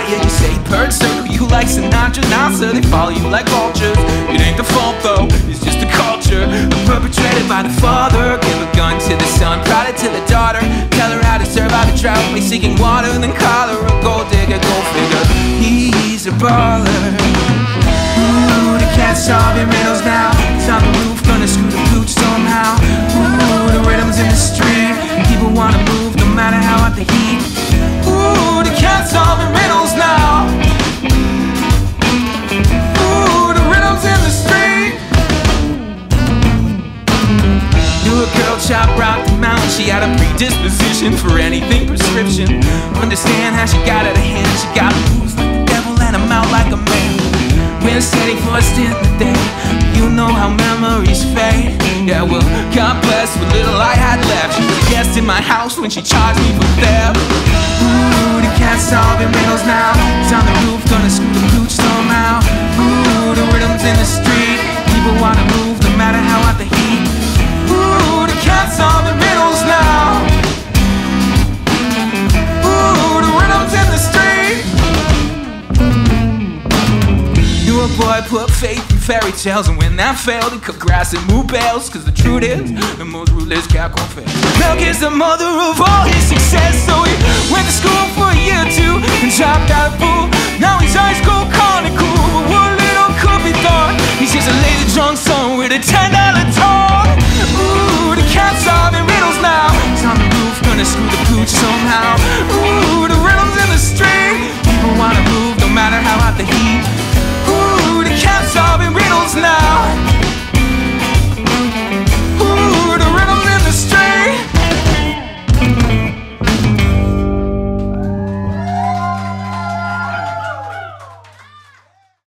spot, yeah, you say bird circle. You like Sinatra, now sir, they follow you like vultures. It ain't the fault though, it's just a culture perpetrated by the father. Give a gun to the son, prod it to the daughter. Tell her how to survive a drought by seeking water, and then call her a gold digger, gold figure. He's a baller. Ooh, the cat's solving riddles now. It's on the roof, gonna screw the pooch somehow. Ooh, the rhythm's in the street, people wanna move no matter how hot the heat. Ooh, the cat's solving riddles now. Ooh, the rhythm's in the street. Knew a girl chop rock the mountain. She had a predisposition for anything prescription. Understand how she got out of hand. She got moves like the devil and a mouth like a man. We're steady for a stint in the day. You know how memories fade. Yeah, well, God bless what little I had left. She was a guest in my house when she charged me for theft. Ooh, the cat's solving riddles now. It's on the roof, gonna screw the pooch somehow. Ooh, the rhythm's in the street, people wanna move no matter how hot the heat. Ooh, the cat's solving riddles now. Ooh, the rhythm's in the street. Knew a boy put faith in fairy tales, and when that failed, he cut grass and moved bales. Cause the truth is, the most ruthless cat gon' fail. Milk is the mother of all his success, so he went to school for a year or two and dropped out of pool. Now he's high school, calling it cool, but what little could be thought, he's just a lazy drunk son with a $10 talk. Ooh, the cat's solving riddles now. He's on the roof, gonna screw the pooch somehow. Ooh, the rhythm's in the street, people wanna move no matter how hot the heat.